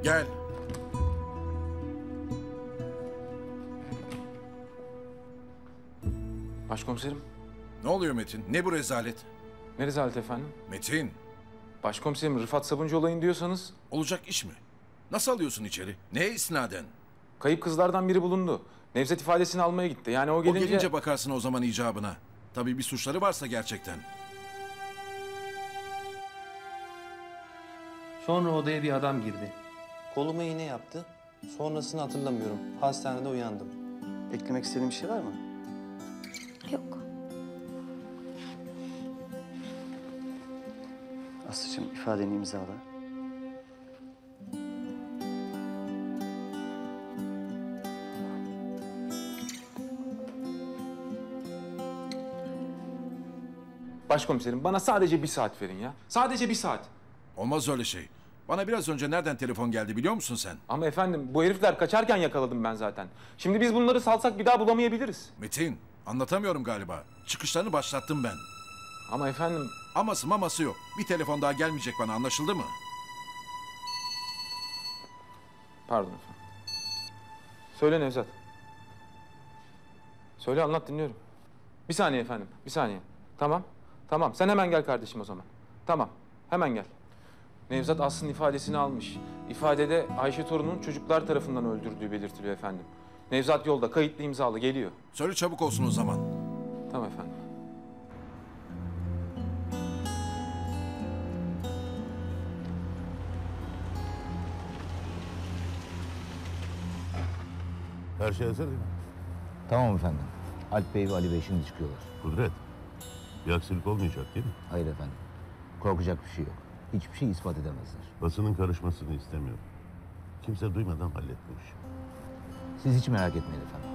Gel. Başkomiserim. Ne oluyor Metin? Ne bu rezalet? Ne rezalet efendim? Metin, Başkomiserim, Rıfat Sabuncu olayını diyorsanız olacak iş mi? Nasıl alıyorsun içeri? Neye isnaden? kayıp kızlardan biri bulundu. Nevzat ifadesini almaya gitti. Yani o O gelince... gelince bakarsın o zaman icabına. Tabii bir suçları varsa gerçekten. Sonra odaya bir adam girdi. Koluma iğne yaptı. Sonrasını hatırlamıyorum. Hastanede uyandım. Eklemek istediğin bir şey var mı? Yok. Aslı'cığım ifadeni imzala. Başkomiserim, bana sadece bir saat verin ya. Sadece bir saat. Olmaz öyle şey. Bana biraz önce nereden telefon geldi biliyor musun sen? Ama efendim, bu herifler kaçarken yakaladım ben zaten. Şimdi biz bunları salsak bir daha bulamayabiliriz. Metin, anlatamıyorum galiba. Çıkışlarını başlattım ben. Ama efendim... Aması maması yok. Bir telefon daha gelmeyecek bana, anlaşıldı mı? Pardon efendim. Söyle Nevzat. Söyle, anlat, dinliyorum. Bir saniye efendim, bir saniye. Tamam, tamam. Sen hemen gel kardeşim o zaman. Tamam, hemen gel. Nevzat Aslı'nın ifadesini almış. İfadede Ayşe torunun çocuklar tarafından öldürdüğü belirtiliyor efendim. Nevzat yolda, kayıtlı imzalı, geliyor. Söyle çabuk olsun o zaman. Tamam efendim. Her şey hazır değil mi? Tamam efendim. Alp Bey ve Ali Bey şimdi çıkıyorlar. Kudret, bir aksilik olmayacak değil mi? Hayır efendim. Korkacak bir şey yok. Hiçbir şey ispat edemezler. Basının karışmasını istemiyorum. Kimse duymadan halletmiş. Siz hiç merak etmeyin efendim.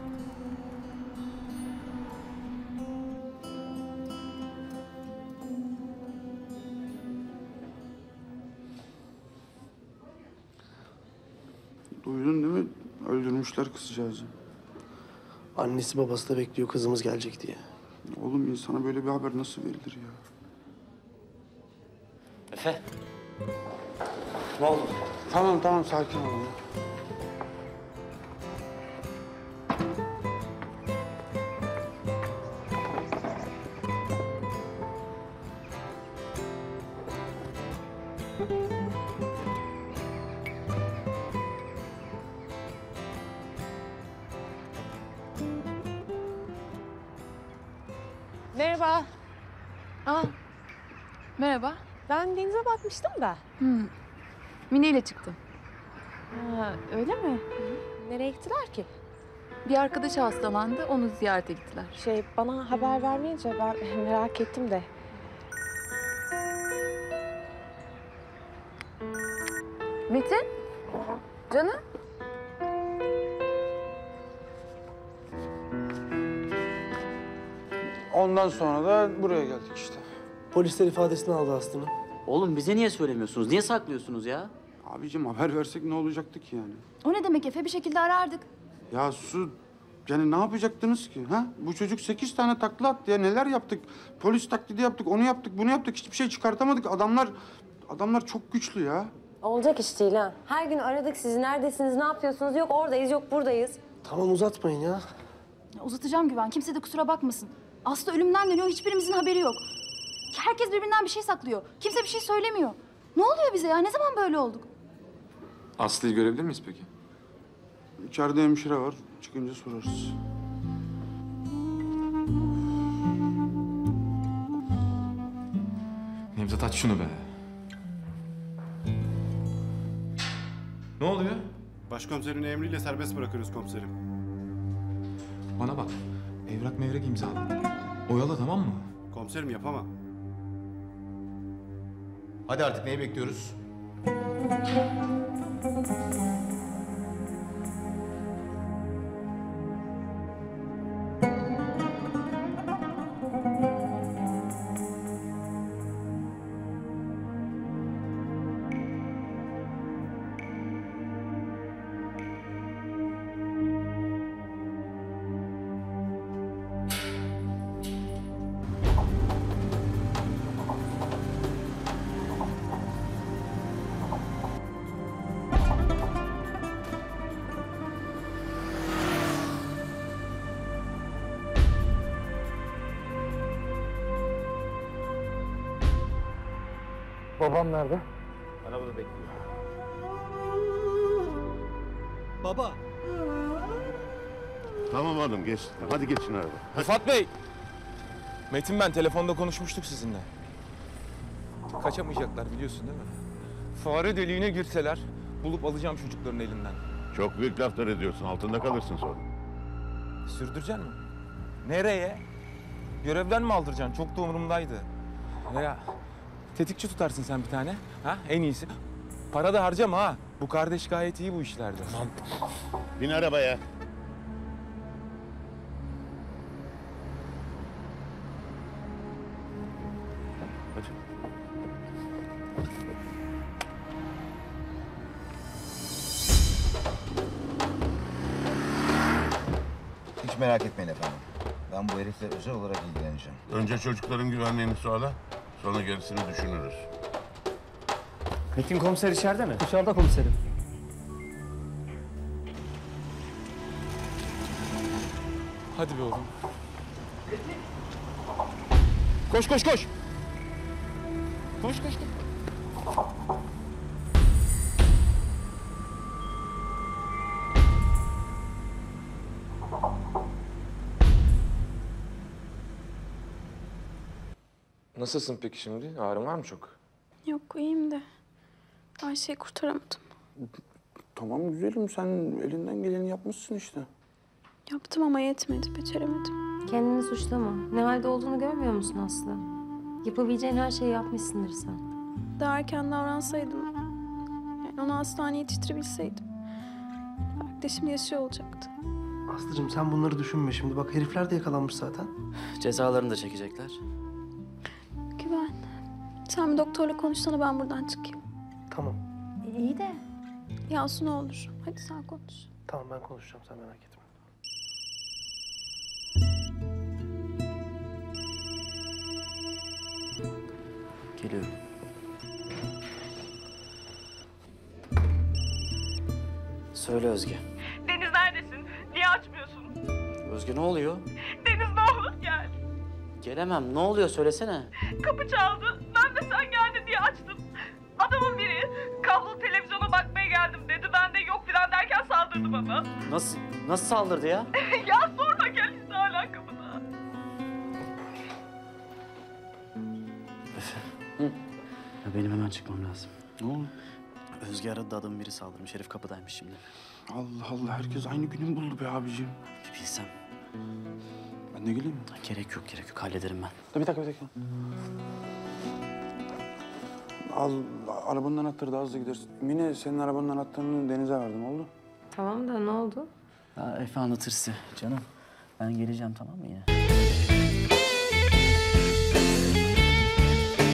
Duydun değil mi? Öldürmüşler kızcağızı. Annesi babası da bekliyor kızımız gelecek diye. Oğlum insana böyle bir haber nasıl verilir ya? Efe. Ne oldu? Tamam sakin ol. Merhaba. Merhaba. Ben denize bakmıştım da. Mine ile çıktım. Öyle mi? Nereye gittiler ki? Bir arkadaşı hastalandı, onu ziyarete gittiler. Bana haber vermeyince ben merak ettim de. Metin? Canım? Ondan sonra da buraya geldik işte. Polisler ifadesini aldı Aslı'nın. Oğlum bize niye söylemiyorsunuz? Niye saklıyorsunuz ya? Abicim haber versek ne olacaktı ki yani? O ne demek Efe? Bir şekilde arardık. Ya Su, yani ne yapacaktınız ki? Ha? Bu çocuk 8 tane takla attı ya. Neler yaptık? Polis taklidi yaptık, onu yaptık, bunu yaptık. Hiçbir şey çıkartamadık. Adamlar çok güçlü ya. Olacak iş değil ha. Her gün aradık sizi. Neredesiniz, ne yapıyorsunuz? Yok oradayız, yok buradayız. Tamam uzatmayın ya. Uzatacağım Güven, kimse de kusura bakmasın. Aslı ölümden dönüyor, hiçbirimizin haberi yok. Herkes birbirinden bir şey saklıyor. Kimse bir şey söylemiyor. Ne oluyor bize ya? Ne zaman böyle olduk? Aslı'yı görebilir miyiz peki? İçeride hemşire var. Çıkınca sorarız. Nevzat, aç şunu be. Ne oluyor? Başkomiserin emriyle serbest bırakıyoruz komiserim. Bana bak. Evrak mevrek imzala. Oyala, tamam mı? Komiserim yapamam. Hadi artık neyi bekliyoruz? Babam nerede? Arabada bekliyor. Baba. Tamam oğlum geç. Hadi geçin araba. Rıfat Bey! Metin ben telefonda konuşmuştuk sizinle. Kaçamayacaklar biliyorsun değil mi? Fare deliğine girseler bulup alacağım çocukların elinden. Çok büyük laflar ediyorsun. Altında kalırsın sonra. Sürdüreceksin mi? Nereye? Görevden mi aldıracaksın? Çok da umurumdaydı. Ya tetikçi tutarsın sen bir tane. Ha? En iyisi. Para da harcama ha. Bu kardeş gayet iyi bu işlerde. Bin arabaya. Hadi. Hiç merak etmeyin efendim. Ben bu herifle özel olarak ilgileneceğim. Önce çocukların güvenliğini sağla. Sonra gerisini düşünürüz. Metin komiser içeride mi? Dışarıda komiserim. Hadi be oğlum. Koş koş koş. Koş koş koş. Nasılsın peki şimdi? Ağrın var mı çok? Yok iyiyim de Ayşe'yi kurtaramadım. Tamam güzelim, sen elinden geleni yapmışsın işte. Yaptım ama yetmedi, beceremedim. Kendini suçlama. Ne halde olduğunu görmüyor musun Aslı? Yapabileceğin her şeyi yapmışsındır sen. Daha erken davransaydım, yani onu hastaneye yetiştirebilseydim, belki de şimdi yaşıyor olacaktı. Aslıcığım sen bunları düşünme şimdi. Bak herifler de yakalanmış zaten. Cezalarını da çekecekler. Güven, sen bir doktorla konuşsana, ben buradan çıkayım. Tamam. İyi de. Yasu ne olur, hadi sen konuş. Tamam ben konuşacağım sen merak etme. Geliyorum. Söyle Özge. Deniz neredesin? Niye açmıyorsun? Özge ne oluyor? Deniz ne olur gel. Gelemem. Ne oluyor söylesene. Kapı çaldı. Ben de sen geldin diye açtım. Adamın biri kablolu televizyona bakmaya geldim dedi. Ben de yok falan derken saldırdı bana. Nasıl saldırdı ya? Ya sorma, gel işte hala kapıda. Ya benim hemen çıkmam lazım. Ne oldu? Özge aradı da adamın biri saldırmış. Herif kapıdaymış şimdi. Allah Allah, herkes aynı günü mü buldu be abicim? Bir bilsem. Ben de geleyim mi? Gerek yok. Hallederim ben. Bir dakika. Al, arabanın anahtarı da hızlı gidersin. Mine, senin arabanın anahtarını Deniz'e verdim, oldu? Tamam da ne oldu? Ya Efe anlatır size canım. Ben geleceğim tamam mı yine?